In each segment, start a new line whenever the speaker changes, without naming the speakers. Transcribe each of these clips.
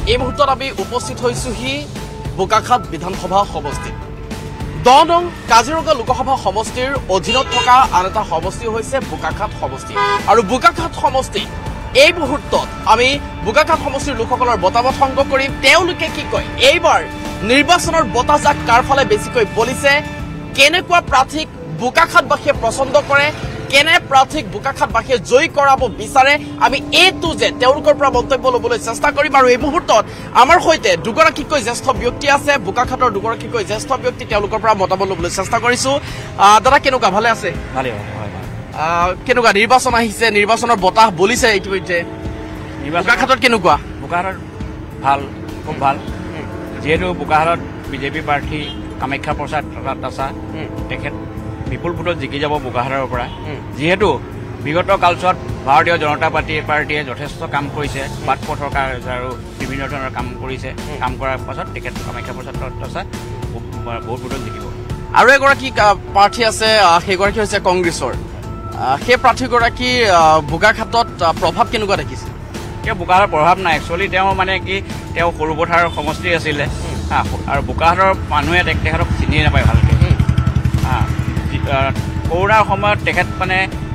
এই মুহূৰ্তত আমি উপস্থিত হৈছোহি বোকাখাত বিধানসভা সমষ্টিত 10 নং কাজিৰঙা লোকসভা সমষ্টিৰ অধীনত থকা আন এটা সমষ্টি হৈছে বোকাখাত সমষ্টি আৰু বোকাখাত সমষ্টি এই মুহূৰ্তত আমি বোকাখাত সমষ্টিৰ লোকসকলৰ বতাবত সংগ্ৰহ কৰিম তেওঁলোকে কি কয় এইবাৰ নিৰ্বাচনৰ বতাজাক কাৰ ফালে বেছিকৈ বলিছে কেনেকুৱা প্ৰাৰ্থীক বোকাখাতবাসীয়ে পছন্দ কৰে কেনে প্ৰাৰ্থীক বোকাখাতবাসীয়ে জয় কৰাব বিচাৰে আমি এটো যে তেওঁলোকৰ পৰা মন্তব্য লবলৈ চেষ্টা কৰিম আৰু এই মুহূৰ্তত আমাৰ হৈতে দুগৰাকীকৈ জ্যেষ্ঠ ব্যক্তি আছে বোকাখাতৰ দুগৰাকীকৈ জ্যেষ্ঠ ব্যক্তি তেওঁলোকৰ পৰা মতামত লবলৈ চেষ্টা কৰিছো দাদা কেনেকুৱা ভালে আছে
ভালে হয়
কেনেকুৱা নিৰ্বাচন আহিছে নিৰ্বাচনৰ বতাহ বলিছে ইতিমধ্যে বোকাখাতত কেনেকুৱা
বোকাখাতত ভাল খুব ভাল যেহেতু বোকাখাতত বিজেপি প্ৰাৰ্থী কামাখ্যা প্ৰসাদ দাসা তেখেত বিপুল ভোটত জিকি যাব বোকাখাতৰ পৰা যেহেতু বিগত কালছোৱাত ভাৰতীয় জনতা পাৰ্টিয়ে যথেষ্ট কাম কৰিছে বাট পথৰ আৰু বিভিন্ন ধৰণৰ কাম কৰিছে কাম কৰাৰ পাছত তেখেত কামাখ্যা প্ৰসাদ দাসা বহুত ভোটত জিকিব
আৰু এগৰাকী প্ৰাৰ্থী আছে সেইগৰাকী হৈছে কংগ্ৰেছৰ সেই প্ৰাৰ্থীগৰাকী বোকাখাতত প্ৰভাৱ কেনেকুৱা দেখিছে
তেওঁ বোকাখাতৰ প্ৰভাৱ নাই একচুৱেলি তেওঁ মানে কি তেওঁ সৰু পথাৰৰ সমষ্টি আছিলে আৰু বোকাখাতৰ মানুহে তেখেতক চিনিয়ে নাপায় ভালকৈ কৰোণাৰ সময়ত তেখেত মানে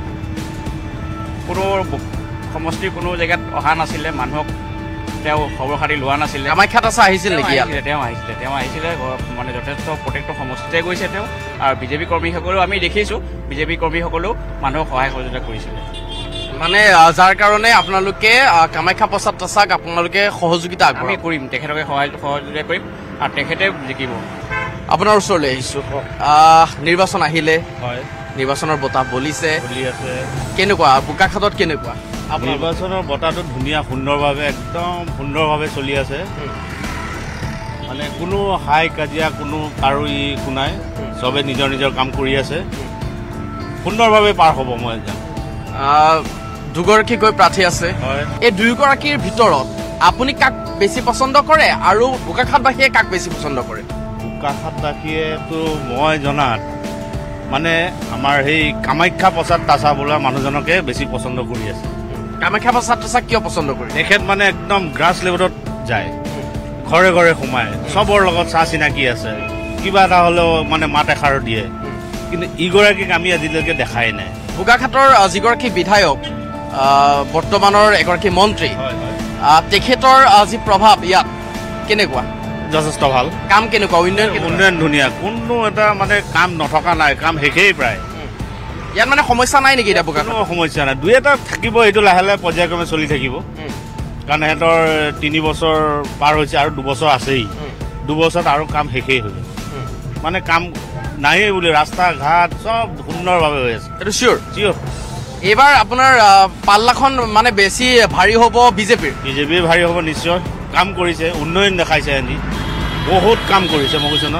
কোনো সমষ্টিৰ কোনো জেগাত অহা নাছিলে মানুহক তেওঁ খবৰ খাতি লোৱা নাছিলে
কামাখ্যাত আছে আহিছিল নেকি
তেওঁ আহিছিলে মানে যথেষ্ট প্ৰত্যেকটো সমষ্টিতে গৈছে তেওঁ আৰু বিজেপি কৰ্মীসকলেও আমি দেখিছোঁ বিজেপি কৰ্মীসকলেও মানুহক সহায় সহযোগিতা কৰিছিলে
মানে যাৰ কাৰণে আপোনালোকে কামাখ্যা প্ৰসাদ দাসাক আপোনালোকে সহযোগিতা
আমি কৰিম তেখেতকে সহযোগিতা কৰিম আৰু তেখেতে জিকিব
আপোনাৰ ওচৰলৈ আহিছো নিৰ্বাচন আহিলে
হয়
নিৰ্বাচনৰ বতাহ বলি আছে কেনেকুৱা বোকাখাতত কেনেকুৱা
নিৰ্বাচনৰ বতাহটো ধুনীয়া সুন্দৰভাৱে একদম সুন্দৰভাৱে চলি আছে মানে কোনো হাই কাজিয়া কোনো কাৰো একো নাই চবে নিজৰ নিজৰ কাম কৰি আছে সুন্দৰভাৱে পাৰ হ'ব মই জানো
দুগৰাকীকৈ প্ৰাৰ্থী আছে এই দুয়োগৰাকীৰ ভিতৰত আপুনি কাক বেছি পচন্দ কৰে আৰু বোকাখাতবাসীয়ে কাক বেছি পচন্দ কৰে
বোকাখাতবাসীয়েতো মই জনাত মানে আমাৰ সেই কামাখ্যা প্ৰসাদ দাসা বোলা মানুহজনকে বেছি পচন্দ কৰি আছে
কামাখ্যা প্ৰসাদ দাসাক কিয় পচন্দ কৰে
তেখেত মানে একদম গ্ৰাছ লেভেলত যায় ঘৰে ঘৰে সোমায় চবৰ লগত চাহ চিনাকি আছে কিবা এটা হ'লেও মানে মাত এষাৰ দিয়ে কিন্তু ইগৰাকীক আমি আজিলৈকে দেখাই নাই
বোকাখাতৰ যিগৰাকী বিধায়ক বৰ্তমানৰ এগৰাকী মন্ত্ৰী তেখেতৰ যি প্ৰভাৱ ইয়াত কেনেকুৱা
যথেষ্ট ভাল
কাম কেনেকুৱা
উন্নয়ন ধুনীয়া কোনো এটা মানে কাম নথকা নাই কাম শেষেই প্ৰায়
ইয়াত মানে সমস্যা নাই নেকি এতিয়া বোকাখাত
সমস্যা নাই দুই এটা থাকিব এইটো লাহে লাহে পৰ্যায়ক্ৰমে চলি থাকিব কাৰণ সিহঁতৰ 3 বছৰ পাৰ হৈছে আৰু 2 বছৰ আছেই 2 বছৰত আৰু কাম শেষেই হৈ যাব মানে কাম নাইয়ে বুলি ৰাস্তা ঘাট চব সুন্দৰভাৱে হৈ আছে
এইটো চিয়'ৰ এইবাৰ আপোনাৰ পাল্লাখন মানে বেছি ভাৰী হ'ব বিজেপিৰ
ভাৰী হ'ব নিশ্চয় কাম কৰিছে উন্নয়ন দেখাইছে এনে বহুত কাম কৰিছে মই কৈছোঁ ন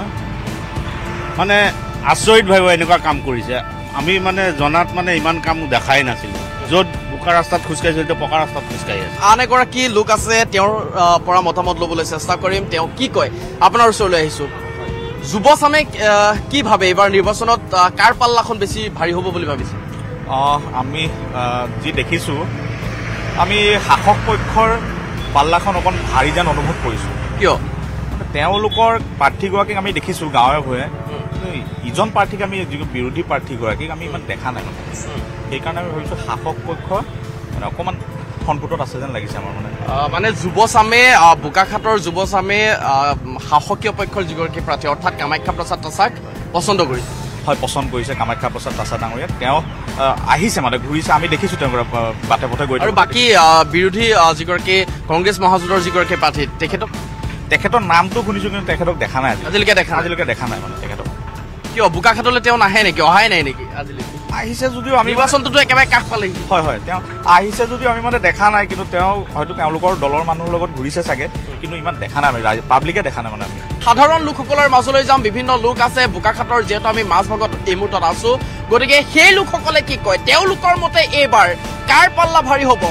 মানে আচৰিত ভাবিব এনেকুৱা কাম কৰিছে আমি মানে জনাত মানে ইমান কাম দেখাই নাছিলোঁ য'ত বোকা ৰাস্তাত খোজকাঢ়িছোঁ এতিয়া পকা ৰাস্তাত খোজকাঢ়ি আছে
আন এগৰাকী লোক আছে তেওঁৰ পৰা মতামত ল'বলৈ চেষ্টা কৰিম তেওঁ কি কয় আপোনাৰ ওচৰলৈ আহিছোঁ যুৱচামে কি ভাবে এইবাৰ নিৰ্বাচনত কাৰ পাল্লাখন বেছি ভাৰী হ'ব বুলি ভাবিছে
আমি যি দেখিছোঁ আমি শাসক পক্ষৰ পাল্লাখন অকণ ভাৰী যেন অনুভৱ কৰিছোঁ
কিয়
তেওঁলোকৰ প্ৰাৰ্থীগৰাকীক আমি দেখিছোঁ গাঁৱে ভূঞে ইজন প্ৰাৰ্থীক আমি বিৰোধী প্ৰাৰ্থীগৰাকীক আমি ইমান দেখা নাই সেইকাৰণে আমি ভাবিছোঁ শাসক পক্ষ মানে অকণমান সন্তুটত আছে যেন লাগিছে আমাৰ
মানে যুৱচামে বোকাখাতৰ যুৱচামে শাসকীয় পক্ষৰ যিগৰাকী প্ৰাৰ্থী অৰ্থাৎ কামাখ্যা প্ৰসাদ দাসাক পচন্দ কৰিছে
হয় পচন্দ কৰিছে কামাখ্যা প্ৰসাদ দাসা ডাঙৰীয়াক তেওঁ আহিছে মানে ঘূৰিছে আমি দেখিছোঁ তেওঁ বাটে পথে গৈ
আৰু বাকী বিৰোধী যিগৰাকী কংগ্ৰেছ মহাজোঁটৰ যিগৰাকী প্ৰাৰ্থী
তেখেতৰ নামটো শুনিছোঁ কিন্তু তেখেতক দেখা নাই
আজিলৈকে দেখা নাই
মানে তেখেতক
কিয় বোকাখাতলৈ তেওঁ নাহে নেকি অহাই নাই নেকি আজিলৈকে
আহিছে যদিও আমি
নিৰ্বাচনটোতো একেবাৰে কাষ পালেহি
হয় তেওঁ আহিছে যদিও আমি মানে দেখা নাই কিন্তু তেওঁ হয়তো তেওঁলোকৰ দলৰ মানুহৰ লগত ঘূৰিছে চাগে কিন্তু ইমান দেখা নাই আমি পাব্লিকে দেখা নাই মানে আমি
সাধাৰণ লোকসকলৰ মাজলৈ যাম বিভিন্ন লোক আছে বোকাখাতৰ যিহেতু আমি মাজভাগত এই মুহূৰ্তত আছো গতিকে সেই লোকসকলে কি কয় তেওঁলোকৰ মতে এইবাৰ কাৰ পাল্লা ভাৰী হ'ব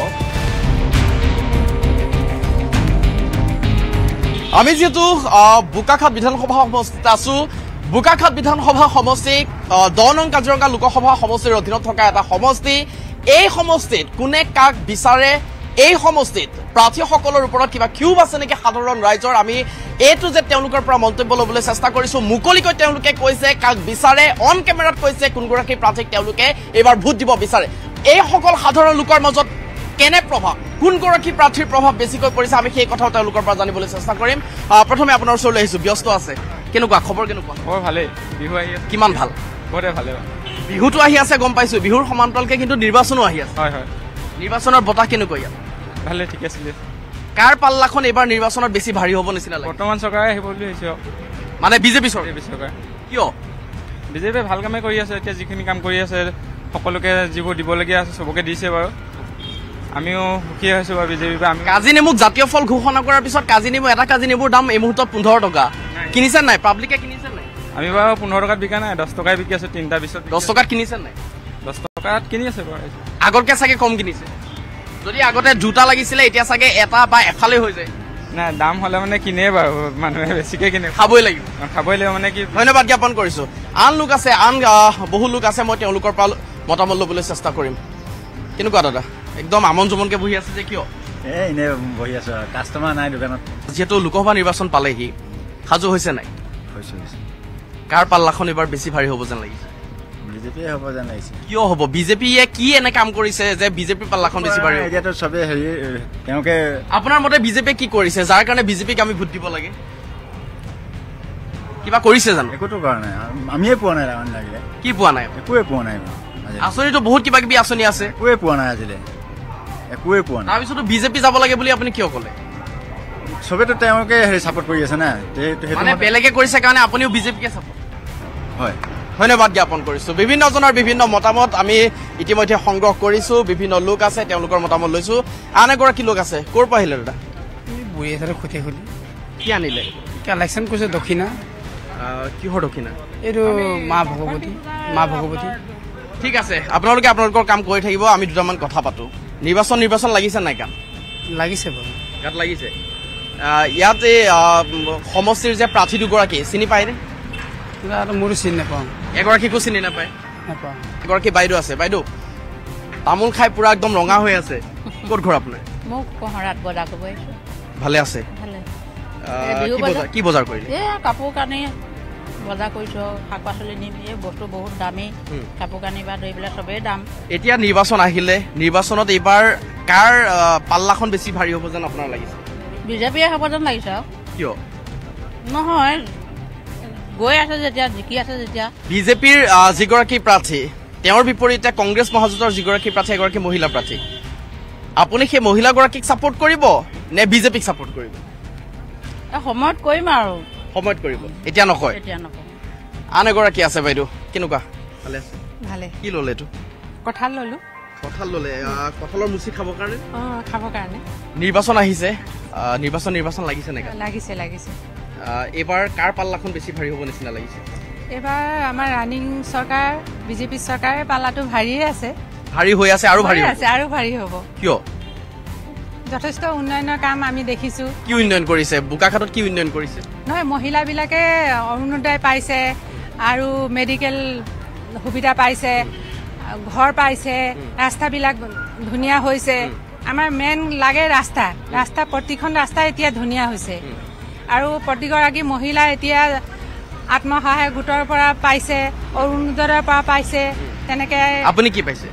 আমি যেহেতু বোকাখাত বিধানসভা সমষ্টিত আছো বোকাখাত বিধানসভা সমষ্টি 10 নং কাজিৰঙা লোকসভা সমষ্টিৰ অধীনত থকা এটা সমষ্টি এই সমষ্টিত কোনে কাক বিচাৰে এই সমষ্টিত প্ৰাৰ্থীসকলৰ ওপৰত কিবা ক্ষোভ আছে নেকি সাধাৰণ ৰাইজৰ আমি এটো যে তেওঁলোকৰ পৰা মন্তব্য ল'বলৈ চেষ্টা কৰিছো মুকলিকৈ তেওঁলোকে কৈছে কাক বিচাৰে অন কেমেৰাত কৈছে কোনগৰাকী প্ৰাৰ্থীক তেওঁলোকে এইবাৰ ভোট দিব বিচাৰে এই সকল সাধাৰণ লোকৰ মাজত কেনে প্ৰভাৱ কোনগৰাকী প্ৰাৰ্থীৰ প্ৰভাৱ বেছিকৈ পৰিছে আমি সেই কথাও তেওঁলোকৰ পৰা জানিবলৈ চেষ্টা কৰিম প্ৰথমে আপোনাৰ ওচৰলৈ আহিছো ব্যস্ত আছে কেনেকুৱা খবৰ কেনেকুৱা
খবৰ ভালেই বিহু আহি আছে
কিমান ভাল
বহুতে ভালে
বিহুটো আহি আছে গম পাইছো বিহুৰ সমান্তৰালকে কিন্তু নিৰ্বাচনো আহি আছে
হয় হয়
নিৰ্বাচনৰ বতাহ কেনেকুৱা ইয়াত
ভালে ঠিক আছিলে
কাৰ পাল্লাখন এইবাৰ নিৰ্বাচনত বেছি ভাৰী হ'ব নিচিনা লাগে
বৰ্তমান চৰকাৰে আহিব বুলি হৈছে
মানে বিজেপি
চৰকাৰ
কিয়
বিজেপিয়ে ভাল কামে কৰি আছে এতিয়া যিখিনি কাম কৰি আছে সকলোকে যিবোৰ দিবলগীয়া আছে চবকে দিছে বাৰু আমিও সুখী হৈছোঁ বাৰু বিজেপিৰ পৰা আমি
কাজি নেমুক জাতীয় ফল ঘোষণা কৰাৰ পিছত কাজি নেমু এটা কাজি নেমুৰ দাম এই মুহূৰ্তত 15 টকা কিনিছে নাই পাব্লিকে কিনিছে নাই
আমি বাৰু 15 টকাত বিকা নাই 10 টকাই বিকি আছো 3টা
10 টকাত কিনিছে নাই
10 টকাত কিনি আছে বাৰু
আগতকে চাগে কম কিনিছে যদি আগতে দুটা লাগিছিলে এতিয়া চাগে এটা বা এফালে হৈ যায়
নাই দাম হলে মানে কিনে বাৰু মানুহে বেছিকে কিনে
খাবই লাগিব
মানে কি
ধন্যবাদ জ্ঞাপন কৰিছো আন লোক আছে আন বহু লোক আছে মই তেওঁলোকৰ পৰা মতামত ল'বলৈ চেষ্টা কৰিম কেনেকুৱা দাদা একদম আমন জমনকে বহি আছে যে কিয়
এনে বহি আছো কাষ্টমাৰ নাই দোকানত
যেহেতু লোকসভা নিৰ্বাচন পালেহি সাজু হৈছে নাই
হৈছে
কাৰ পাল্লাখন এবাৰ বেছি ভাৰী হ'ব যেন লাগিছে
বিজেপিয়ে হ'ব যেন লাগিছে
কিয় হ'ব বিজেপিয়ে কি এনে কাম কৰিছে যে বিজেপিৰ পাল্লাখন বেছি ভাৰী
এতিয়াতো চবে হেৰি তেওঁলোকে
আপোনাৰ মতে বিজেপিয়ে কি কৰিছে যাৰ কাৰণে বিজেপিক আমি ভোট দিব লাগে কিবা কৰিছে জানো
একোতো কৰা নাই আমিয়ে পোৱা নাই তাৰমানে লাগিলে
কি পোৱা নাই
একোৱে পোৱা নাই
আঁচনিতো বহুত কিবা কিবি আঁচনি আছে
একোৱে পোৱা নাই আজিলে একোৱে পোৱা নাই
তাৰপিছতো বিজেপি যাব লাগে বুলি আপুনি কিয় ক'লে
চবেতো তেওঁলোকে হেৰি ছাপোৰ্ট কৰি আছে না
মানে বেলেগে কৰিছে কাৰণে আপুনিও বিজেপিকে ছাপোৰ্ট
হয়
ধন্যবাদ জ্ঞাপন কৰিছো বিভিন্নজনৰ বিভিন্ন মতামত আমি ইতিমধ্যে সংগ্ৰহ কৰিছো বিভিন্ন লোক আছে তেওঁলোকৰ মতামত লৈছো আন এগৰাকী লোক আছে ক'ৰ পৰা আহিলে দাদা
বুঢ়ী আছে খুঁটি খুলি
কি আনিলে
কালেকশ্যন কৰিছে দক্ষিণা
কিহৰ দক্ষিণা
এইটো মা ভগৱতী
ঠিক আছে আপোনালোকে আপোনালোকৰ কাম কৰি থাকিব আমি দুটামান কথা পাতো নিৰ্বাচন লাগিছে নাই কাম
লাগিছে বাৰু
গাত লাগিছে ইয়াত এই সমষ্টিৰ যে প্ৰাৰ্থী দুগৰাকী চিনি পায়নে
মোৰো চিনি নাপাওঁ
এগৰাকীকো চিনি নাপায় এগৰাকী বাইদেউ আছে বাইদেউ তামোল খাই পুৰা একদম ৰঙা হৈ আছে ক'ত ঘৰ আপোনাৰ
মোক কহৰাত বজাৰ কৰিব আহিছো
ভালে আছে
ভালে
কি বজাৰ কৰিলে
কাপোৰ কানি বজাৰ কৰিছো শাক পাচলি নিম এই বস্তু বহুত দামী কাপোৰ কানি বা এইবিলাক চবেই দাম
এতিয়া নিৰ্বাচন আহিলে নিৰ্বাচনত এইবাৰ কাৰ পাল্লাখন বেছি ভাৰী হ'ব যেন আপোনাৰ লাগিছে
বিজেপিয়ে হ'ব যেন লাগিছে আৰু
কিয়
নহয় গৈ আছে যেতিয়া জিকি আছে যেতিয়া
বিজেপিৰ যিগৰাকী প্ৰাৰ্থী তেওঁৰ বিপৰীতে কংগ্ৰেছ মহাজোঁটৰ যিগৰাকী প্ৰাৰ্থী এগৰাকী মহিলা প্ৰাৰ্থী আপুনি সেই মহিলাগৰাকীক ছাপোৰ্ট কৰিব নে বিজেপিক ছাপোৰ্ট কৰিব
সময়ত কৰিম আৰু
সময়ত কৰিব এতিয়া নকয় আন এগৰাকী আছে বাইদেউ কেনেকুৱা ভালে আছে
ভালে
কি ল'লে এইটো
কঁঠাল ল'লো
কঁঠাল ল'লে কঁঠালৰ মুচি খাবৰ কাৰণে
খাবৰ কাৰণে
নিৰ্বাচন আহিছে নিৰ্বাচন লাগিছে নেকি
লাগিছে
এইবাৰ কাৰ পাল্লাখন বেছি ভাৰী হ'ব নিচিনা লাগিছে
এইবাৰ আমাৰ ৰানিং চৰকাৰ বিজেপি চৰকাৰে পাল্লাটো ভাৰীয়ে আছে
ভাৰী হৈ আছে আৰু ভাৰী
হ'ব
কিয়
যথেষ্ট উন্নয়নৰ কাম আমি দেখিছো
কি উন্নয়ন কৰিছে বোকাখাটত কি উন্নয়ন কৰিছে
নহয় মহিলাবিলাকে অৰুণোদয় পাইছে আৰু মেডিকেল সুবিধা পাইছে ঘৰ পাইছে ৰাস্তাবিলাক ধুনীয়া হৈছে আমাৰ মেইন লাগে ৰাস্তা প্ৰতিখন ৰাস্তা এতিয়া ধুনীয়া হৈছে আৰু প্ৰতিগৰাকী মহিলা এতিয়া আত্মসহায়ক গোটৰ পৰা পাইছে অৰুণোদয়ৰ পৰা পাইছে তেনেকে
আপুনি কি পাইছে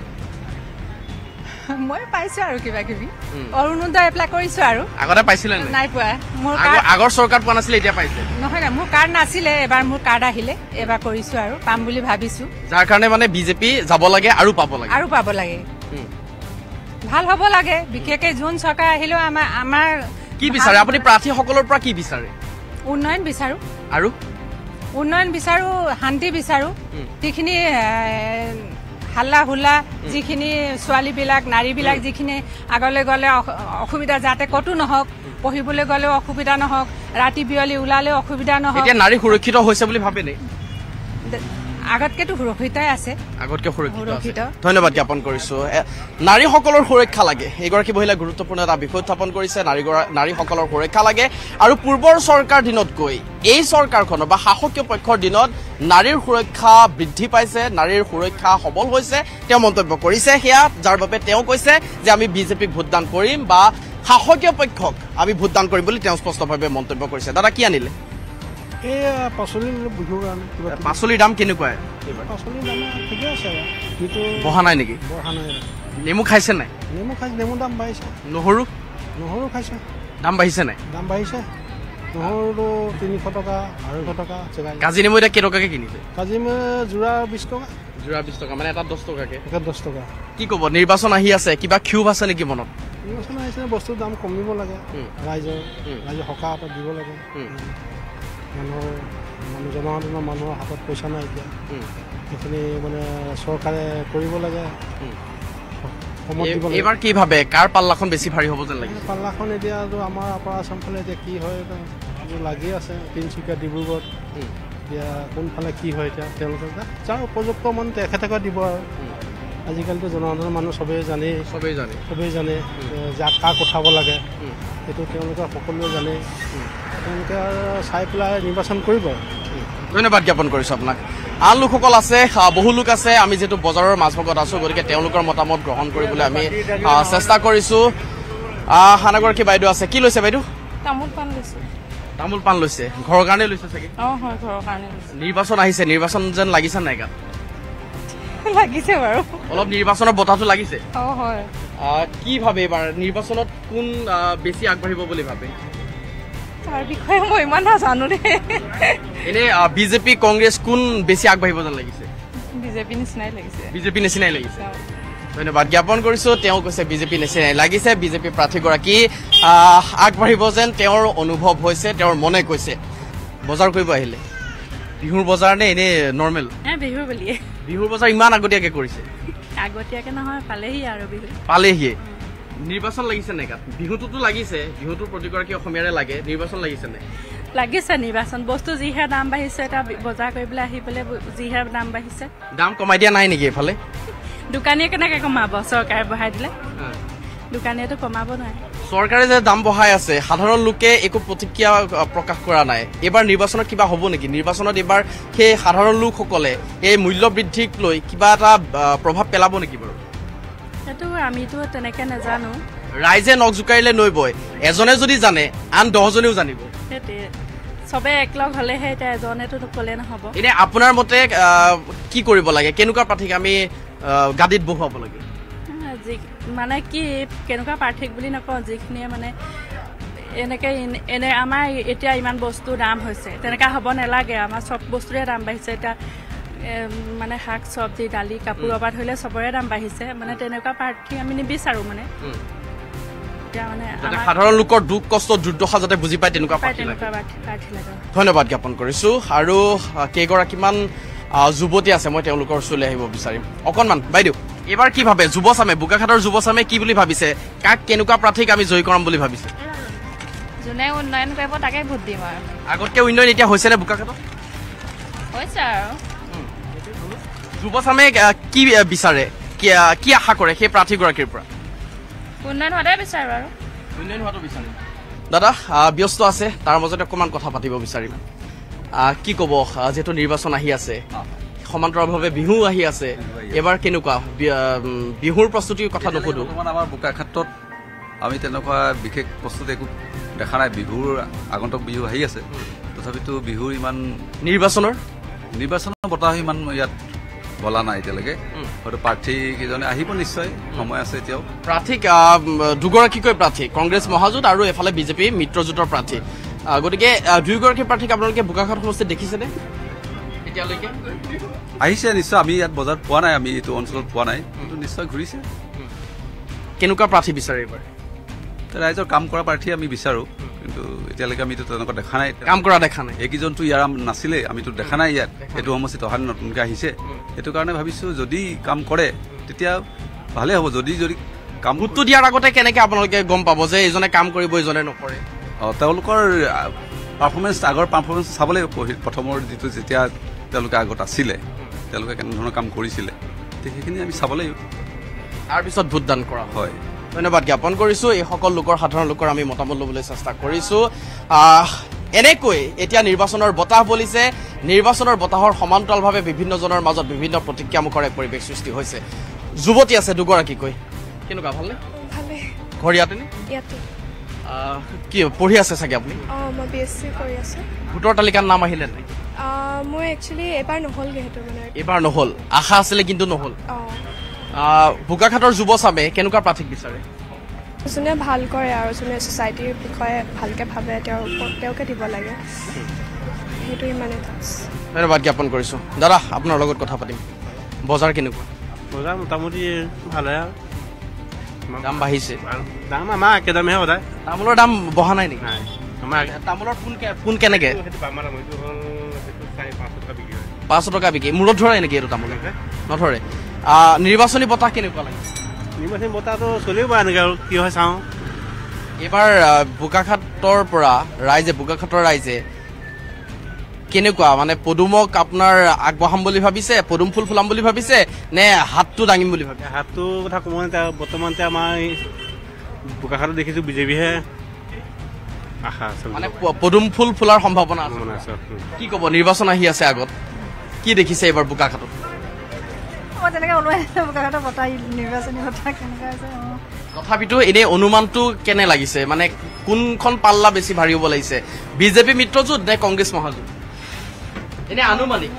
মই পাইছো আৰু কিবা কিবি অৰুণোদয় এপ্লাই কৰিছো আৰু
আগতে পাইছিলে
নাই পোৱা মোৰ
আগৰ চৰকাৰ পোৱা নাছিলে এতিয়া পাইছে
নহয় না মোৰ কাৰ্ড নাছিলে এবাৰ মোৰ কাৰ্ড আহিলে এবাৰ কৰিছো আৰু পাম বুলি ভাবিছো
যাৰ কাৰণে মানে বিজেপি যাব লাগে আৰু পাব লাগে
ভাল হ'ব লাগে বিশেষকৈ যোন চৰকাৰ আহিলেও আমাৰ
কি বিচাৰে আপুনি প্ৰাৰ্থীসকলৰ পৰা কি বিচাৰে
উন্নয়ন বিচাৰো
আৰু
উন্নয়ন বিচাৰো শান্তি বিচাৰো যিখিনি হাল্লা হুল্লা যিখিনি ছোৱালীবিলাক নাৰীবিলাক যিখিনি আগলৈ গ'লে অসুবিধা যাতে ক'তো নহওক পঢ়িবলৈ গ'লেও অসুবিধা নহওক ৰাতি বিয়লি ওলালেও অসুবিধা নহওক
এতিয়া নাৰী সুৰক্ষিত হৈছে বুলি ভাবেনে
আগতকেতো সুৰক্ষিতই আছে
আগতকে সুৰক্ষিত ধন্যবাদ জ্ঞাপন কৰিছো নাৰীসকলৰ সুৰক্ষা লাগে এইগৰাকী মহিলা গুৰুত্বপূৰ্ণ এটা বিষয় উত্থাপন কৰিছে নাৰীসকলৰ সুৰক্ষা লাগে আৰু পূৰ্বৰ চৰকাৰ দিনতকৈ এই চৰকাৰখন বা শাসকীয় পক্ষৰ দিনত নাৰীৰ সুৰক্ষা বৃদ্ধি পাইছে নাৰীৰ সুৰক্ষা সবল হৈছে তেওঁ মন্তব্য কৰিছে সেয়া যাৰ বাবে তেওঁ কৈছে যে আমি বিজেপিক ভোটদান কৰিম বা শাসকীয় পক্ষক আমি ভোটদান কৰিম বুলি তেওঁ স্পষ্টভাৱে মন্তব্য কৰিছে দাদা কি আনিলে পাচলিৰ দাম কেনেকুৱা বহা নাই নেকি নেমু খাইছে নাই
নেমু দাম বাঢ়িছে
নহৰু
খাইছে
দাম বাঢ়িছে নাই
নহৰুটো 300 টকা 250 টকা
কাজি নেমু এতিয়া কেইটকাকে কিনিছে
কাজি নেমু যোৰা 20 টকা
মানে এটা 10 টকাকে
10 টকা
কি ক'ব নিৰ্বাচন আহি আছে কিবা ক্ষোভ আছে নেকি মনত
নিৰ্বাচন আহিছে বস্তুৰ দাম কমিব লাগে ৰাইজৰ সকাহ এটা দিব লাগে জনসাধাৰণৰ মানুহৰ হাতত পইচা নাই এতিয়া সেইখিনি মানে চৰকাৰে কৰিব লাগে
এইবাৰ কি ভাবে কাৰ পাল্লাখন বেছি ভাৰী হ'ব যেন লাগে
পাল্লাখন এতিয়া আমাৰ আপাৰ আছাম ফালে এতিয়া কি হয় লাগি আছে তিনিচুকীয়া ডিব্ৰুগড় এতিয়া কোনফালে কি হয় এতিয়া তেওঁলোকে যাৰ উপযুক্ত মান তেখেতকে দিব আৰু আজিকালিতো জনসাধাৰণৰ মানুহ চবেই জানে যাক কাক উঠাব লাগে সেইটো তেওঁলোকে সকলোৱে জানে তেওঁলোকে চাই পেলাই নিৰ্বাচন কৰিব
ধন্যবাদ জ্ঞাপন কৰিছোঁ আপোনাক আন লোকসকল আছে বহু লোক আছে আমি যিহেতু বজাৰৰ মাজভাগত আছোঁ গতিকে তেওঁলোকৰ মতামত গ্ৰহণ কৰিবলৈ আমি চেষ্টা কৰিছোঁ আনগৰাকী বাইদেউ আছে কি লৈছে বাইদেউ তামোল পাণ লৈছে ঘৰৰ কাৰণে লৈছে চাগে নিৰ্বাচন আহিছে নিৰ্বাচন যেন লাগিছে নাই গাত
লাগিছে বাৰু
অলপ নিৰ্বাচনৰ বতাহটো লাগিছে কি ভাবে এইবাৰ নিৰ্বাচনত কোন বেছি আগবাঢ়িব বুলি ভাবে
তাৰ বিষয়ে মই ইমান নাজানো দে
এনে বিজেপি কংগ্ৰেছ কোন বেছি আগবাঢ়িব যেন লাগিছে বিজেপি নিচিনাই লাগিছে ধন্যবাদ জ্ঞাপন কৰিছোঁ তেওঁ কৈছে বিজেপি নিচিনাই লাগিছে বিজেপি প্ৰাৰ্থীগৰাকী আগবাঢ়িব যেন তেওঁৰ অনুভৱ হৈছে তেওঁৰ মনে কৈছে বজাৰ কৰিব আহিলে বিহুৰ বজাৰ নে এনে নৰ্মেল বিহুৰ বজাৰ ইমান আগতীয়াকে কৰিছে পালেহিয়ে নিৰ্বাচন লাগিছে নাই গাত বিহুটোতো লাগিছে বিহুটোৰ প্ৰতিগৰাকী অসমীয়াৰে লাগে নিৰ্বাচন লাগিছে নাই
লাগিছে নিৰ্বাচন বস্তু যিহে দাম বাঢ়িছে এটা বজাৰ কৰিবলৈ আহি পেলাই যিহে দাম বাঢ়িছে
দাম কমাই দিয়া নাই নেকি এইফালে
দোকানীয়ে কেনেকৈ কমাব চৰকাৰে বঢ়াই দিলে দোকানীয়েতো কমাব নোৱাৰে
চৰকাৰে যে দাম বঢ়াই আছে সাধাৰণ লোকে একো প্ৰতিক্ৰিয়া প্ৰকাশ কৰা নাই এইবাৰ নিৰ্বাচনত কিবা হ'ব নেকি নিৰ্বাচনত এইবাৰ সেই সাধাৰণ লোকসকলে এই মূল্য বৃদ্ধিক লৈ কিবা এটা প্ৰভাৱ পেলাব নেকি বাৰু
সেইটো আমিতো তেনেকৈ নাজানো
ৰাইজে নখ জোকাৰিলে নৈ বয় এজনে যদি জানে আন 10 জনেও জানিব
সেইটোৱে চবে একলগ হ'লেহে এতিয়া এজনেতো ক'লে নহ'ব
এনে আপোনাৰ মতে কি কৰিব লাগে কেনেকুৱা প্ৰাৰ্থীক আমি গাদীত বহুৱাব লাগে
মানে কি কেনেকুৱা প্ৰাৰ্থীক বুলি নকওঁ যিখিনিয়ে মানে এনেকৈ এনে আমাৰ এতিয়া ইমান বস্তু দাম হৈছে তেনেকুৱা হ'ব নালাগে আমাৰ চব বস্তুৰে দাম বাঢ়িছে এতিয়া মানে শাক চব্জি দালি কাপোৰৰ পৰা ধৰিলে চবৰে দাম বাঢ়িছে মানে তেনেকুৱা প্ৰাৰ্থী আমি নিবিচাৰোঁ মানে
সাধাৰণ লোকৰ দুখ কষ্ট দুৰ্দশা যাতে বুজি পায় তেনেকুৱা প্ৰাৰ্থী লাগে ধন্যবাদ জ্ঞাপন কৰিছোঁ আৰু কেইগৰাকীমান যুৱতী আছে মই তেওঁলোকৰ ওচৰলৈ আহিব বিচাৰিম অকণমান বাইদেউ এইবাৰ কি ভাবে যুৱচামে বোকাখাটৰ যুৱচামে কি বুলি ভাবিছে কাক কেনেকুৱা প্ৰাৰ্থীক আমি জয়ী কৰাম বুলি ভাবিছে
যোনে উন্নয়ন কৰিব তাকে ভোট দিম আৰু
আগতকে উন্নয়ন এতিয়া হৈছেনে বোকাখাটত
হৈছে আৰু
যুৱচামে কি বিচাৰে কি আশা কৰে সেই প্ৰাৰ্থীগৰাকীৰ পৰা
উন্নয়ন হোৱাটোৱে বিচাৰো আৰু
উন্নয়ন হোৱাটো বিচাৰে দাদা ব্যস্ত আছে তাৰ মাজতে অকণমান কথা পাতিব বিচাৰিম কি ক'ব যিহেতু নিৰ্বাচন আহি আছে সমান্তৰালভাৱে বিহু আহি আছে এবাৰ কেনেকুৱা বিহুৰ প্ৰস্তুতিৰ কথা নুসুধো
আমাৰ বোকাখাটত আমি তেনেকুৱা বিশেষ প্ৰস্তুতি একো দেখা নাই বিহুৰ আগন্তুক বিহু আহি আছে তথাপিতো বিহুৰ ইমান নিৰ্বাচনৰ বতাহ ইমান ইয়াত বলা নাই এতিয়ালৈকে হয়তো প্ৰাৰ্থী কেইজনে আহিব নিশ্চয় সময় আছে এতিয়াও
প্ৰাৰ্থীক দুগৰাকীকৈ প্ৰাৰ্থী কংগ্ৰেছ মহাজোঁট আৰু এফালে বিজেপি মিত্ৰজোঁটৰ প্ৰাৰ্থী গতিকে দুয়োগৰাকী প্ৰাৰ্থীক আপোনালোকে বোকাখাট সমষ্টিত দেখিছেনে এতিয়ালৈকে
আহিছে নিশ্চয় আমি ইয়াত বজাৰত পোৱা নাই আমি এইটো অঞ্চলত পোৱা নাই কিন্তু নিশ্চয় ঘূৰিছে
কেনেকুৱা প্ৰাৰ্থী বিচাৰে এইবাৰ
ৰাইজৰ কাম কৰা প্ৰাৰ্থী আমি বিচাৰোঁ কিন্তু এতিয়ালৈকে আমিতো তেনেকুৱা দেখা নাই
কাম কৰা দেখা নাই
এইকেইজনটো ইয়াৰ নাছিলে আমিতো দেখা নাই ইয়াত এইটো সমষ্টিত অহা নতুনকৈ আহিছে সেইটো কাৰণে ভাবিছোঁ যদি কাম কৰে তেতিয়া ভালেই হ'ব যদি কাম
ভোটটো দিয়াৰ আগতে কেনেকৈ আপোনালোকে গম পাব যে এইজনে কাম কৰিব এইজনে নকৰে
তেওঁলোকৰ পাৰফৰ্মেঞ্চ আগৰ পাৰফৰ্মেঞ্চ চাব লাগিব প্ৰথমৰ যিটো যেতিয়া তেওঁলোকে আগত আছিলে তেওঁলোকে কেনেধৰণৰ কাম কৰিছিলে সেইখিনি আমি চাব লাগিব
তাৰপিছত ভোটদান কৰা
হয়
ধন্যবাদ জ্ঞাপন কৰিছোঁ এই সকল লোকৰ সাধাৰণ লোকৰ আমি মতামত ল'বলৈ চেষ্টা কৰিছোঁ এনেকৈ এতিয়া নিৰ্বাচনৰ বতাহ বলিছে নিৰ্বাচনৰ বতাহৰ সমান্তৰালভাৱে বিভিন্নজনৰ মাজত বিভিন্ন প্ৰতিক্ৰিয়ামুখৰ এক পৰিৱেশ সৃষ্টি হৈছে যুৱতী আছে দুগৰাকীকৈ কেনেকুৱা ভালনে
ভালে
ঘৰ ইয়াতেনে
ইয়াতে
কি পঢ়ি আছে চাগে আপুনি
মই বিএসসি কৰি আছো
ভোটৰ তালিকাত নাম আহিলে নাই
মই একচুয়ালি এবাৰ নহলগে হেতু মানে
এবাৰ নহল আশা আছিলে কিন্তু নহল বোকাখাটৰ যুৱচামে কেনেকুৱা প্ৰাৰ্থীক বিচাৰে
যোনে ভাল কৰে আৰু যোনে সোসাইটিৰ বিষয়ে ভালকে ভাবে তেওঁকে দিব লাগে সেইটো ইমানে
ধন্যবাদ জ্ঞাপন কৰিছোঁ দাদা আপোনাৰ লগত কথা পাতিম বজাৰ কেনেকুৱা
বজাৰ মোটামুটি ভালে আৰু
দাম বাঢ়িছে
দাম আমাৰ একেদামেহে সদায়
তামোলৰ দাম বঢ়া নাই নেকি
আমাৰ
তামোলৰ পোন কেনেকৈ 500 টকা বিকি মূৰত ধৰে নেকি এইটো তামোল নধৰে নিৰ্বাচনী বতাহ কেনেকুৱা লাগে
নিৰ্বাচনী বতাহটো চলিব এনেকৈ আৰু কি হয় চাওঁ
এইবাৰ বোকাখাটৰ পৰা বোকাখাটৰ ৰাইজে কেনেকুৱা মানে পদুমক আপোনাৰ আগবঢ়াম বুলি ভাবিছে পদুম ফুল ফুলাম বুলি ভাবিছে নে হাতটো দাঙিম বুলি ভাবিছে
হাতটো কথা ক'ব বৰ্তমান আমাৰ বোকাখাটত দেখিছোঁ বিজেপিহে আশা আছে
মানে পদুম ফুল ফুলাৰ সম্ভাৱনা আছে কি ক'ব নিৰ্বাচন আহি আছে আগত কি দেখিছে এইবাৰ বোকাখাটত তথাপিতো এনেই অনুমানটো কেনে লাগিছে মানে কোনখন পাল্লা বেছি ভাৰী হ'ব লাগিছে বিজেপি মিত্ৰজোঁট নে কংগ্ৰেছ মহাজোঁট এনে আনুমানিক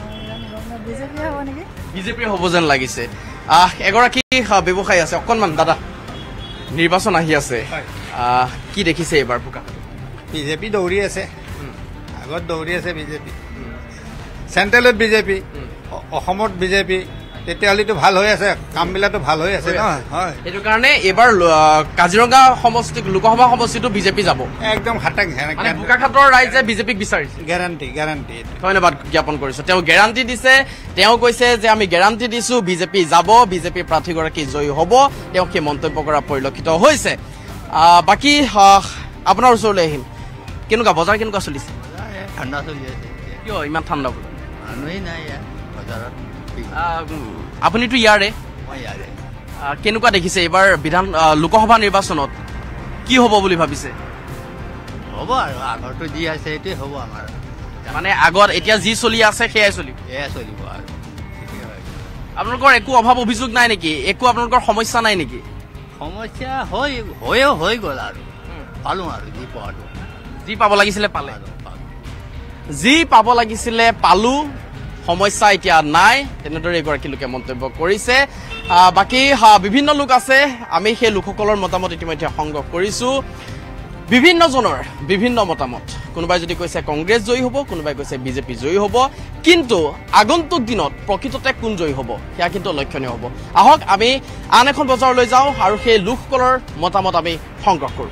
বিজেপি হ'ব যেন লাগিছে এগৰাকী ব্যৱসায়ী আছে অকণমান দাদা নিৰ্বাচন আহি আছে কি দেখিছে এইবাৰ বোকাখাট
বিজেপি দৌৰি আছে আগত দৌৰি আছে বিজেপি চেণ্ট্ৰেলত বিজেপি অসমত বিজেপি তেতিয়াহ'লেতো ভাল হৈ আছে কামবিলাকতো ভাল হৈ আছে নহয় হয়
সেইটো কাৰণে এইবাৰ কাজিৰঙা সমষ্টি লোকসভা সমষ্টিটো বিজেপি যাব
একদম খাটাং
বোকাখাটৰ ৰাইজে বিজেপিক বিচাৰিছে
গেৰাণ্টি
ধন্যবাদ জ্ঞাপন কৰিছোঁ তেওঁ গেৰাণ্টি দিছে তেওঁ কৈছে যে আমি গেৰাণ্টি দিছোঁ বিজেপি যাব বিজেপি প্ৰাৰ্থীগৰাকী জয়ী হ'ব তেওঁ সেই মন্তব্য কৰা পৰিলক্ষিত হৈছে বাকী আপোনাৰ ওচৰলৈ আহিম কেনেকুৱা বজাৰ কেনেকুৱা চলিছে
ঠাণ্ডা চলি আছে
কিয় ইমান ঠাণ্ডা
মানুহেই নাই বজাৰত
আপুনিতো ইয়াৰে কেনেকুৱা দেখিছে এইবাৰ লোকসভা নিৰ্বাচনত কি হ'ব বুলি ভাবিছে
হ'ব আৰু আগৰটো যি আছে সেইটোৱে হ'ব আমাৰ
মানে আগত এতিয়া যি চলি আছে সেয়াই চলিব
আৰু
আপোনালোকৰ একো অভাৱ অভিযোগ নাই নেকি একো আপোনালোকৰ সমস্যা নাই নেকি
সমস্যা হৈ গ'ল আৰু পালোঁ আৰু
যি পাব লাগিছিলে পালে যি পাব লাগিছিলে পালোঁ সমস্যা এতিয়া নাই তেনেদৰে এগৰাকী লোকে মন্তব্য কৰিছে বাকী বিভিন্ন লোক আছে আমি সেই লোকসকলৰ মতামত ইতিমধ্যে সংগ্ৰহ কৰিছোঁ বিভিন্নজনৰ বিভিন্ন মতামত কোনোবাই যদি কৈছে কংগ্ৰেছ জয়ী হ'ব কোনোবাই কৈছে বিজেপি জয়ী হ'ব কিন্তু আগন্তুক দিনত প্ৰকৃততে কোন জয়ী হ'ব সেয়া কিন্তু লক্ষণীয় হ'ব আহক আমি আন এখন বজাৰলৈ যাওঁ আৰু সেই লোকসকলৰ মতামত আমি সংগ্ৰহ কৰোঁ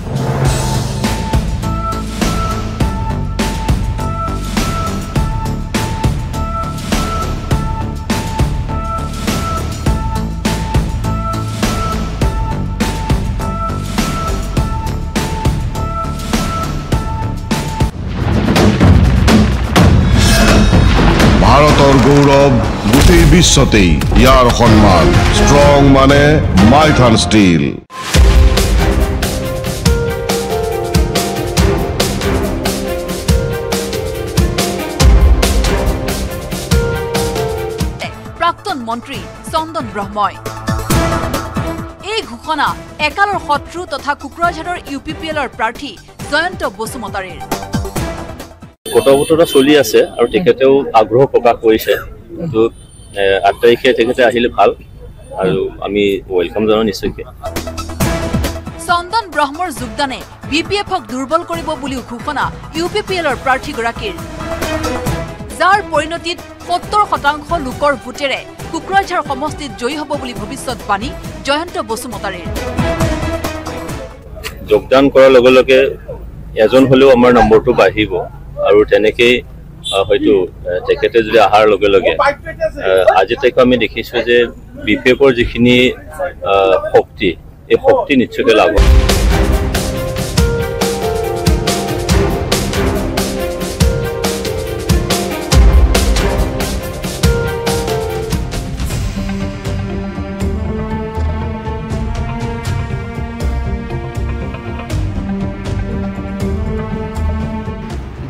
ভাৰতৰ গৌৰৱ গোটেই বিশ্বতেই ইয়াৰ সন্মান ষ্ট্ৰং মানে মাইথান ষ্টীল
প্ৰাক্তন মন্ত্ৰী চন্দন ব্ৰহ্মই এই ঘোষণা একালৰ শত্ৰু তথা কুকুৰাঝাৰৰ UPPLৰ প্ৰাৰ্থী জয়ন্ত বসুমতাৰীৰ
গোটবতৰা চলি আছে আৰু তেখেতেও আগ্ৰহ প্ৰকাশ কৰিছে কিন্তু 8 তাৰিখে তেখেতে আহিলে ভাল আৰু আমি ওয়েলকাম জনাও নিশ্চয়কৈ
চন্দন ব্ৰহ্মৰ যোগদানে BPFক দুৰ্বল কৰিব বুলি ঘোষণা UPPLৰ প্ৰাৰ্থীগৰাকীৰ যাৰ পৰিণতিত 70% লোকৰ ভোটেৰে কুকুৰাঝাৰ সমষ্টিত জয়ী হ'ব বুলি ভৱিষ্যতবাণী জয়ন্ত বসুমতাৰীৰ
যোগদান কৰাৰ লগে লগে এজন হলেও আমাৰ নম্বৰটো বাঢ়িব আৰু তেনেকৈ হয়তো তেখেতে যদি অহাৰ লগে লগে আজি তাৰিখে আমি দেখিছোঁ যে BPFৰ যিখিনি শক্তি এই শক্তি নিশ্চয়কৈ লাভ হ'ব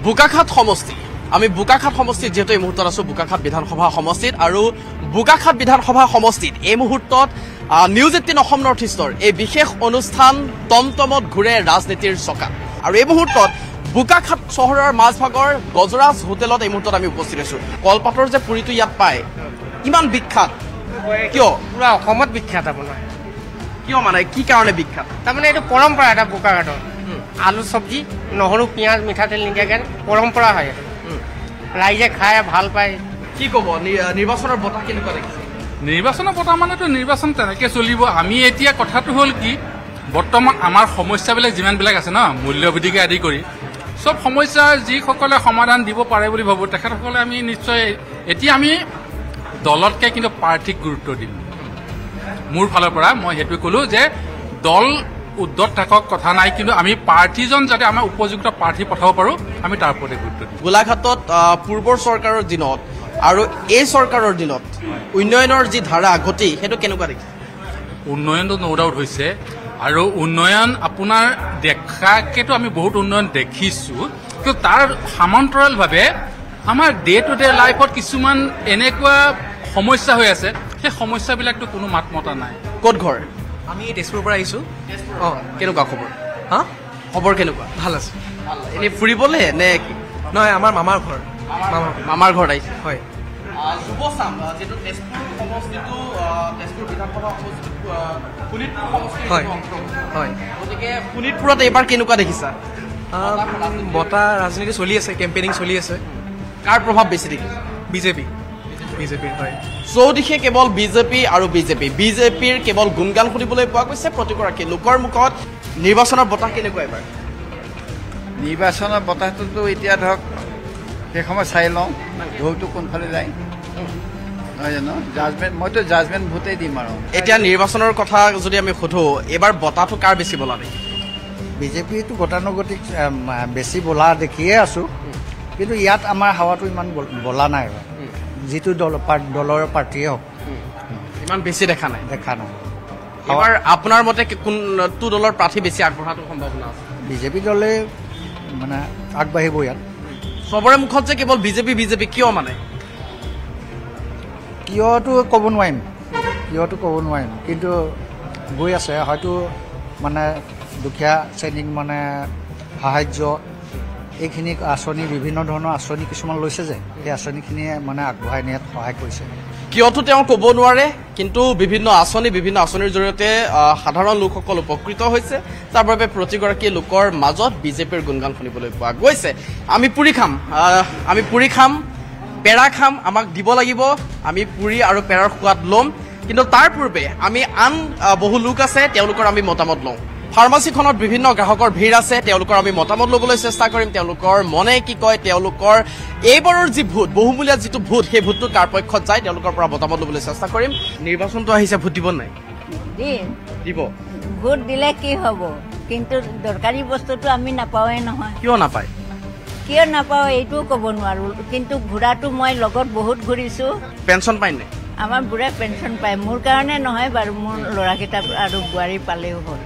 বোকাখাট সমষ্টি আমি বোকাখাট সমষ্টিত যেহেতু এই মুহূৰ্তত আছো বোকাখাট বিধানসভা সমষ্টিত আৰু বোকাখাট বিধানসভা সমষ্টিত এই মুহূৰ্তত News18 Assam Northeastৰ এই বিশেষ অনুষ্ঠান টমটমত ঘূৰে ৰাজনীতিৰ চকা আৰু এই মুহূৰ্তত বোকাখাট চহৰৰ মাজভাগৰ গজৰাজ হোটেলত এই মুহূৰ্তত আমি উপস্থিত আছো কলপাতৰ যে পুৰিটো ইয়াত পায় ইমান বিখ্যাত কিয়
পুৰা অসমত বিখ্যাত আপোনাৰ
কিয় মানে কি কাৰণে বিখ্যাত
তাৰমানে এইটো পৰম্পৰা এটা বোকাখাটৰ আলু চব্জি নহৰু পিঁয়াজ মিঠাতেল নিদিয়াকৈ পৰম্পৰা হয় ৰাইজে খাই ভাল পায়
কি ক'ব নিৰ্বাচনৰ বঁটা কেনেকুৱা দেখিছে
নিৰ্বাচনৰ বঁটা মানেতো নিৰ্বাচন তেনেকৈ চলিব আমি এতিয়া কথাটো হ'ল কি বৰ্তমান আমাৰ সমস্যাবিলাক যিমানবিলাক আছে ন মূল্যবৃদ্ধিকে আদি কৰি সব সমস্যাৰ যিসকলে সমাধান দিব পাৰে বুলি ভাবোঁ তেখেতসকলে আমি নিশ্চয় এতিয়া আমি দলতকৈ কিন্তু প্ৰাৰ্থীক গুৰুত্ব দিম মোৰ ফালৰ পৰা মই সেইটোৱে ক'লোঁ যে দল উদ্যত থাকক কথা নাই কিন্তু আমি প্ৰাৰ্থীজন যাতে আমাৰ উপযুক্ত প্ৰাৰ্থী পঠাব পাৰোঁ আমি তাৰ ওপৰতে গুৰুত্ব দিম
গোলাঘাটত পূৰ্বৰ চৰকাৰৰ দিনত আৰু এই চৰকাৰৰ দিনত উন্নয়নৰ যি ধাৰা গতি সেইটো কেনেকুৱা দেখিছে
উন্নয়নটো ন' ডাউট হৈছে আৰু উন্নয়ন আপোনাৰ দেখাকেতো আমি বহুত উন্নয়ন দেখিছোঁ কিন্তু তাৰ সমান্তৰালভাৱে আমাৰ ডে টু ডে লাইফত কিছুমান এনেকুৱা সমস্যা হৈ আছে সেই সমস্যাবিলাকতো কোনো মাত মতা নাই
ক'ত ঘৰ
আমি তেজপুৰৰ পৰা আহিছোঁ
অঁ কেনেকুৱা খবৰ
হা
খবৰ কেনেকুৱা
ভাল আছে
এনেই ফুৰিবলৈ নে
নহয় আমাৰ মামাৰ ঘৰ
মামাৰ ঘৰত আহিছে
হয়
যুৱচাম যিটো তেজপুৰ সমষ্টিটো তেজপুৰ বিধানসভা সমষ্টিটো শোণিতপুৰ সমষ্টি
হয় হয়
গতিকে শোণিতপুৰত এইবাৰ কেনেকুৱা দেখিছা
বঁটা ৰাজনীতি চলি আছে কেম্পেইনিং চলি আছে
কাৰ প্ৰভাৱ বেছি দেখিছে
বিজেপিৰ হয়
চৌদিশে কেৱল বিজেপি আৰু বিজেপিৰ কেৱল গুণগান শুনিবলৈ পোৱা গৈছে প্ৰতিগৰাকী লোকৰ মুখত নিৰ্বাচনৰ বঁটা কেনেকুৱা এইবাৰ
নিৰ্বাচনৰ বতাহটোতো এতিয়া ধৰক সেই সময় চাই লওঁ ঢৌটো কোনফালে যায় নহয় জানো জাজমেণ্ট মইতো জাজমেণ্ট ভোটেই দিম আৰু
এতিয়া নিৰ্বাচনৰ কথা যদি আমি সোধোঁ এইবাৰ বঁটাটো কাৰ বেছি বলা দেখি
বিজেপিটো গতানুগতিক বেছি বলা দেখিয়ে আছোঁ কিন্তু ইয়াত আমাৰ হাৱাটো ইমান বলা নাই যিটো দলৰ প্ৰাৰ্থীয়ে হওক
ইমান বেছি দেখা নাই
এবাৰ
আপোনাৰ মতে কোনটো দলৰ প্ৰাৰ্থী বেছি আগবঢ়াটো সম্ভাৱনা আছে
বিজেপি দলে মানে আগবাঢ়িব ইয়াত
চবৰে মুখত যে কেৱল বিজেপি কিয় মানে
কিয়টো ক'ব নোৱাৰিম কিন্তু গৈ আছে হয়তো মানে দুখীয়া শ্ৰেণীক মানে সাহাৰ্য এইখিনি আঁচনি বিভিন্ন ধৰণৰ আঁচনি কিছুমান লৈছে যে সেই আঁচনিখিনিয়ে মানে আগবঢ়াই নিয়াত সহায় কৰিছে
কিয়তো তেওঁ ক'ব নোৱাৰে কিন্তু বিভিন্ন আঁচনিৰ জৰিয়তে সাধাৰণ লোকসকল উপকৃত হৈছে তাৰ বাবে প্ৰতিগৰাকী লোকৰ মাজত বিজেপিৰ গুণগান শুনিবলৈ পোৱা গৈছে আমি পুৰি খাম পেৰা খাম আমাক দিব লাগিব আমি পুৰি আৰু পেৰাৰ সোৱাদ ল'ম কিন্তু তাৰ পূৰ্বে আমি আন বহু লোক আছে তেওঁলোকৰ আমি মতামত লওঁ ফাৰ্মাচীখনত বিভিন্ন গ্ৰাহকৰ ভিৰ আছে তেওঁলোকৰ আমি মতামত ল'বলৈ চেষ্টা কৰিম তেওঁলোকৰ মনে কি কয় তেওঁলোকৰ এইবাৰৰ যি ভোট বহুমূলীয়া যিটো ভোট সেই ভোটটো কাৰ পক্ষত যায় তেওঁলোকৰ পৰা মতামত ল'বলৈ চেষ্টা কৰিম নিৰ্বাচনটো আহিছে ভোট দিব নাই দিব
ভোট দিলে কি হ'ব কিন্তু দৰকাৰী বস্তুটো আমি নাপাওঁৱে নহয়
কিয় নাপাওঁ
এইটোও ক'ব নোৱাৰো কিন্তু ঘূৰাটো মই লগত বহুত ঘূৰিছোঁ
পেঞ্চন পাই নাই
আমাৰ বুঢ়া পেঞ্চন পায় মোৰ কাৰণে নহয় বাৰু মোৰ ল'ৰাকেইটা আৰু বোৱাৰী পালেও হ'ল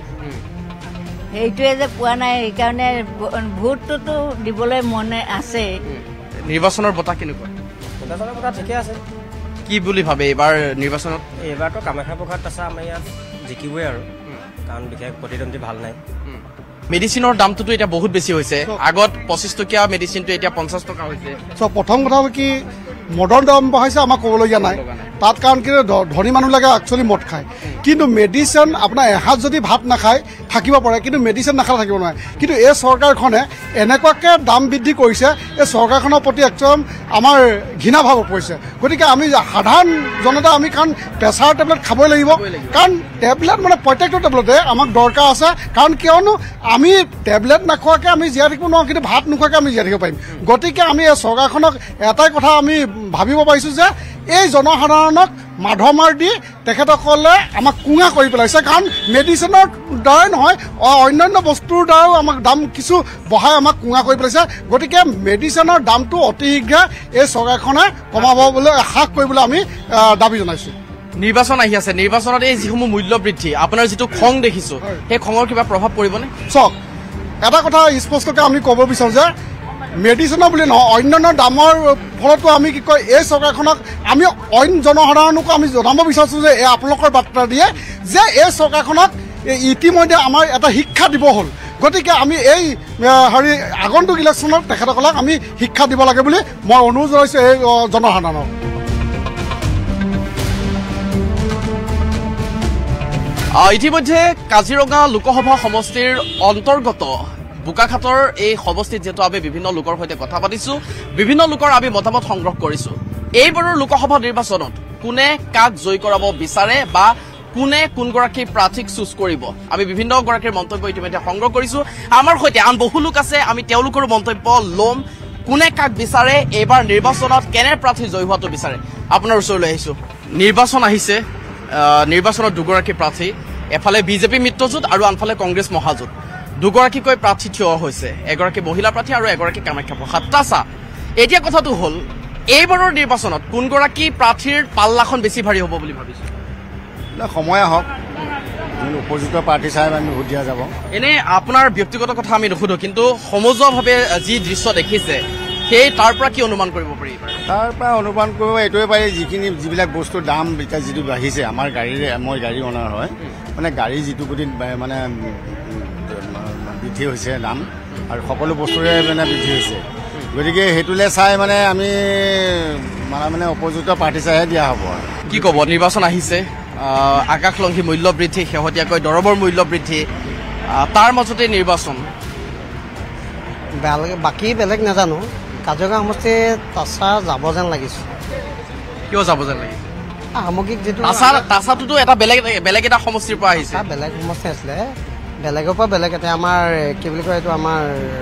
সেইটোৱে যে পোৱা নাই সেইকাৰণে ভোটটোতো দিবলৈ মনে আছে
নিৰ্বাচনৰ বঁটা কেনেকুৱা
নিৰ্বাচনৰ বঁটা ঠিকে আছে
কি বুলি ভাবে এইবাৰ নিৰ্বাচনত
এইবাৰতো কামাখ্যা প্ৰসাদ আছে আমাৰ ইয়াত জিকিবই আৰু কাৰণ বিশেষ প্ৰতিদ্বন্দ্বী ভাল নাই
মেডিচিনৰ দামটোতো এতিয়া বহুত বেছি হৈছে আগত 25 টকীয়া মেডিচিনটো এতিয়া 50 টকা হৈছে
প্ৰথম কথা হ'ল কি মদৰ দাম বঢ়াইছে আমাক ক'বলগীয়া নাই তাত কাৰণ কি ধনী মানুহবিলাকে একচুৱেলি মদ খায় কিন্তু মেডিচিন আপোনাৰ এসাঁজ যদি ভাত নাখায় থাকিব পাৰে কিন্তু মেডিচিন নাখালে থাকিব নোৱাৰে কিন্তু এই চৰকাৰখনে এনেকুৱাকৈ দাম বৃদ্ধি কৰিছে এই চৰকাৰখনৰ প্ৰতি একদম আমাৰ ঘৃণা ভাৱ পৰিছে গতিকে আমি সাধাৰণ জনতা আমি কাৰণ প্ৰেছাৰ টেবলেট খাবই লাগিব কাৰণ টেবলেট মানে প্ৰত্যেকটো টেবলেটে আমাক দৰকাৰ আছে কাৰণ কিয়নো আমি টেবলেট নাখোৱাকৈ আমি জীয়াই থাকিব নোৱাৰোঁ কিন্তু ভাত নোখোৱাকৈ আমি জীয়াই থাকিব পাৰিম গতিকে আমি এই চৰকাৰখনক এটাই কথা আমি ভাবিব পাৰিছোঁ যে এই জনসাধাৰণক মাধমাৰ দি তেখেতসকলে আমাক কুঙা কৰি পেলাইছে কাৰণ মেডিচিনৰ দ্বাৰাই নহয় অন্যান্য বস্তুৰ দ্বাৰাও আমাক দাম কিছু বঢ়াই আমাক কুঙা কৰি পেলাইছে গতিকে মেডিচিনৰ দামটো অতি শীঘ্ৰে এই চৰকাৰখনে কমাবলৈ হ্ৰাস কৰিবলৈ আমি দাবী জনাইছোঁ
নিৰ্বাচন আহি আছে নিৰ্বাচনত এই যিসমূহ মূল্য বৃদ্ধি আপোনাৰ যিটো খং দেখিছোঁ সেই খঙৰ কিবা প্ৰভাৱ পৰিবনে
চাওক এটা কথা স্পষ্টকৈ আমি ক'ব বিচাৰোঁ যে মেডিচিনৰ বুলি নহয় অন্যান্য দামৰ ফলতো আমি কি কয় এই চৰকাৰখনক আমি অইন জনসাধাৰণকো আমি জনাব বিচাৰিছোঁ যে এই আপোনালোকৰ বাৰ্তা দিয়ে যে এই চৰকাৰখনক ইতিমধ্যে আমাৰ এটা শিক্ষা দিব হ'ল গতিকে আমি এই আগন্তুক ইলেকশ্যনত তেখেতসকলক আমি শিক্ষা দিব লাগে বুলি মই অনুৰোধ জনাইছোঁ এই জনসাধাৰণক
ইতিমধ্যে কাজিৰঙা লোকসভা সমষ্টিৰ অন্তৰ্গত বোকাখাটৰ এই সমষ্টিত যেহেতু আমি বিভিন্ন লোকৰ সৈতে কথা পাতিছোঁ বিভিন্ন লোকৰ আমি মতামত সংগ্ৰহ কৰিছোঁ এইবাৰৰ লোকসভা নিৰ্বাচনত কোনে কাক জয় কৰাব বিচাৰে বা কোনে কোনগৰাকী প্ৰাৰ্থীক চুজ কৰিব আমি বিভিন্ন গৰাকীৰ মন্তব্য ইতিমধ্যে সংগ্ৰহ কৰিছোঁ আমাৰ সৈতে আন বহু লোক আছে আমি তেওঁলোকৰ মন্তব্য ল'ম কোনে কাক বিচাৰে এইবাৰ নিৰ্বাচনত কেনে প্ৰাৰ্থী জয় হোৱাটো বিচাৰে আপোনাৰ ওচৰলৈ আহিছোঁ নিৰ্বাচন আহিছে নিৰ্বাচনত দুগৰাকী প্ৰাৰ্থী এফালে বিজেপি মিত্ৰজোঁট আৰু আনফালে কংগ্ৰেছ মহাজোঁট দুগৰাকীকৈ প্ৰাৰ্থী থিয় হৈছে এগৰাকী মহিলা প্ৰাৰ্থী আৰু এগৰাকী কামাখ্যা প্ৰসাদ তাছা এতিয়া কথাটো হ'ল এইবাৰৰ নিৰ্বাচনত কোনগৰাকী প্ৰাৰ্থীৰ পাল্লাখন বেছি ভাৰী হ'ব বুলি ভাবিছোঁ
সময় আহক উপযুক্ত প্ৰাৰ্থী চাই আমি ভোট দিয়া যাব
এনে আপোনাৰ ব্যক্তিগত কথা আমি নুসুধো কিন্তু সমজুৱাভাৱে যি দৃশ্য দেখিছে সেই তাৰ পৰা কি অনুমান কৰিব পাৰি
তাৰ পৰা অনুমান কৰিব এইটোৱে পাৰি যিবিলাক বস্তুৰ দাম এতিয়া যিটো বাঢ়িছে আমাৰ গাড়ীৰে মই গাড়ী অনাৰ হয় মানে গাড়ী যিটো গতিত মানে বৃদ্ধি হৈছে দাম আৰু সকলো বস্তুৰে মানে বৃদ্ধি হৈছে গতিকে সেইটোলৈ চাই মানে আমি মানে উপযুক্ত প্ৰাৰ্থী চাইহে দিয়া হ'ব আৰু
কি ক'ব নিৰ্বাচন আহিছে আকাশলংঘী মূল্য বৃদ্ধি শেহতীয়াকৈ দৰৱৰ মূল্য বৃদ্ধি তাৰ মাজতে নিৰ্বাচন
বাকী বেলেগ নাজানো কাজিৰঙা সমষ্টিত তাছা যাব যেন লাগিছে
কিয় যাব যেন লাগিছে
সামগ্ৰিক যিটো
তাছাটোতো এটা বেলেগ এটা সমষ্টিৰ পৰা আহিছে
বেলেগ সমষ্টি আছিলে বেলেগৰ পৰা বেলেগ এটা আমাৰ কি বুলি কয় এইটো আমাৰ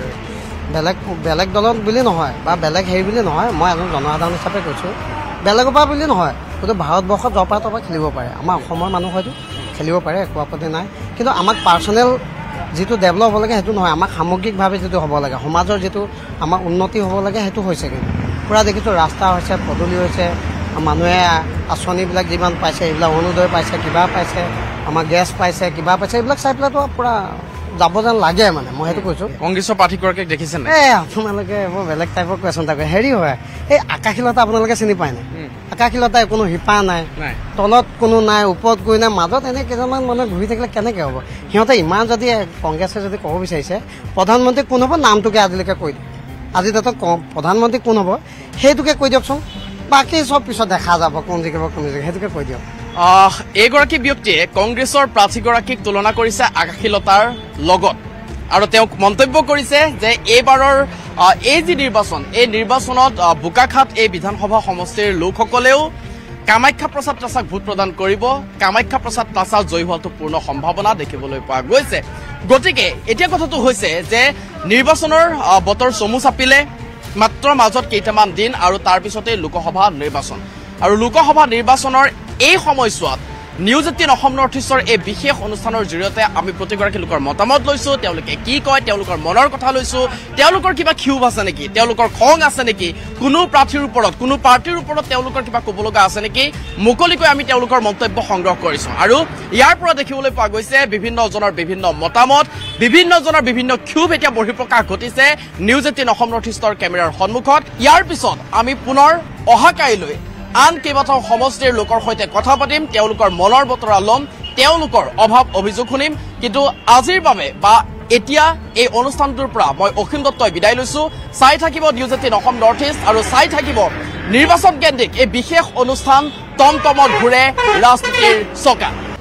বেলেগ দলত বুলি নহয় বা বেলেগ হেৰি বুলি নহয় মই এজন জনসাধাৰণ হিচাপে কৈছোঁ বেলেগৰ পৰা বুলি নহয় হয়তো ভাৰতবৰ্ষত জপাৰ তপা খেলিব পাৰে আমাৰ অসমৰ মানুহ হয়তো খেলিব পাৰে একো আপত্তি নাই কিন্তু আমাক পাৰ্চনেল যিটো ডেভেলপ হ'ব লাগে সেইটো নহয় আমাক সামগ্ৰিকভাৱে যিটো হ'ব লাগে সমাজৰ যিটো আমাৰ উন্নতি হ'ব লাগে সেইটো হৈছে কিন্তু পূৰা দেখিছোঁ ৰাস্তা হৈছে পদূলি হৈছে মানুহে আঁচনিবিলাক যিমান পাইছে এইবিলাক অৰুণোদয় পাইছে কিবা পাইছে আমাৰ গেছ পাইছে কিবা পাইছে এইবিলাক চাই পেলাইতো পূৰা যাব যেন লাগে মানে মই সেইটো কৈছোঁ
কংগ্ৰেছৰ প্ৰাৰ্থীগৰাকীক দেখিছে
আপোনালোকে এইবোৰ বেলেগ টাইপৰ কুৱেশ্যন এটা কৰে হেৰি হয় এই আকাশীলতা আপোনালোকে চিনি পায় নাই আকাশীলতা কোনো শিপা নাই তলত কোনো নাই ওপৰত গৈ নাই মাজত এনে কেইজনমান মানুহ ঘূৰি থাকিলে কেনেকৈ হ'ব সিহঁতে ইমান যদি কংগ্ৰেছে যদি ক'ব বিচাৰিছে প্ৰধানমন্ত্ৰী কোন হ'ব নামটোকে আজিলৈকে কৈ দিয়ক আজি ডেটত প্ৰধানমন্ত্ৰী কোন হ'ব সেইটোকে কৈ দিয়কচোন বাকী চব পিছত দেখা যাব কোন জিকিব কোন জিকিব সেইটোকে কৈ দিয়ক
এইগৰাকী ব্যক্তিয়ে কংগ্ৰেছৰ প্ৰাৰ্থীগৰাকীক তুলনা কৰিছে আকাশীলতাৰ লগত আৰু তেওঁক মন্তব্য কৰিছে যে এইবাৰৰ এই যি নিৰ্বাচন এই নিৰ্বাচনত বোকাখাট এই বিধানসভা সমষ্টিৰ লোকসকলেও কামাখ্যা প্ৰসাদ তাছাক ভোট প্ৰদান কৰিব কামাখ্যা প্ৰসাদ তাছা জয়ী হোৱাটো পূৰ্ণ সম্ভাৱনা দেখিবলৈ পোৱা গৈছে গতিকে এতিয়া কথাটো হৈছে যে নিৰ্বাচনৰ বতৰ চমু চাপিলে মাত্ৰ মাজত কেইটামান দিন আৰু তাৰ পিছতে লোকসভা নিৰ্বাচন আৰু লোকসভা নিৰ্বাচনৰ এই সময়ছোৱাত News18 Assam Northeastor এই বিশেষ অনুষ্ঠানৰ জৰিয়তে আমি প্ৰতিগৰাকী লোকৰ মতামত লৈছোঁ তেওঁলোকে কি কয় তেওঁলোকৰ মনৰ কথা লৈছোঁ তেওঁলোকৰ কিবা ক্ষোভ আছে নেকি তেওঁলোকৰ খং আছে নেকি কোনো প্ৰাৰ্থীৰ ওপৰত কোনো পাৰ্টিৰ ওপৰত তেওঁলোকৰ কিবা ক'ব লগা আছে নেকি মুকলিকৈ আমি তেওঁলোকৰ মন্তব্য সংগ্ৰহ কৰিছোঁ আৰু ইয়াৰ পৰা দেখিবলৈ পোৱা গৈছে বিভিন্নজনৰ বিভিন্ন মতামত বিভিন্নজনৰ বিভিন্ন ক্ষোভ এতিয়া বহিঃপ্ৰকাশ ঘটিছে News18 Assam Northeastor কেমেৰাৰ সন্মুখত ইয়াৰ পিছত আমি পুনৰ অহা কাইলৈ আন কেইবাটাও সমষ্টিৰ লোকৰ সৈতে কথা পাতিম তেওঁলোকৰ মনৰ বতৰা ল'ম তেওঁলোকৰ অভাৱ অভিযোগ শুনিম কিন্তু আজিৰ বাবে বা এতিয়া এই অনুষ্ঠানটোৰ পৰা মই অসীম দত্তই বিদায় লৈছোঁ চাই থাকিব News18 Assam Northeast আৰু চাই থাকিব নিৰ্বাচন কেন্দ্ৰিক এই বিশেষ অনুষ্ঠান টমটমত ঘূৰে ৰাজনীতিৰ চকা